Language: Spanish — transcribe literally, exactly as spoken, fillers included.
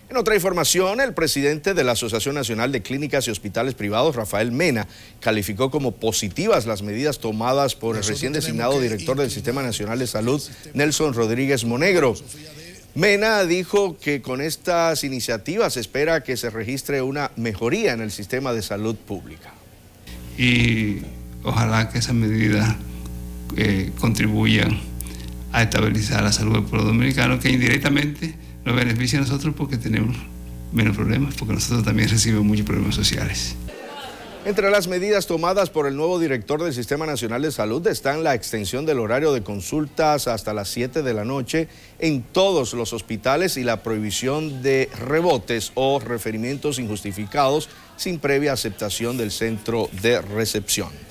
En otra información, el presidente de la Asociación Nacional de Clínicas y Hospitales Privados, Rafael Mena, calificó como positivas las medidas tomadas por el recién designado director del Sistema Nacional de Salud, Nelson Rodríguez Monegro. Mena dijo que con estas iniciativas se espera que se registre una mejoría en el sistema de salud pública. Y ojalá que esas medidas eh, contribuyan a estabilizar la salud del pueblo dominicano, que indirectamente nos beneficia a nosotros porque tenemos menos problemas, porque nosotros también recibimos muchos problemas sociales. Entre las medidas tomadas por el nuevo director del Sistema Nacional de Salud están la extensión del horario de consultas hasta las siete de la noche en todos los hospitales y la prohibición de rebotes o referimientos injustificados sin previa aceptación del centro de recepción.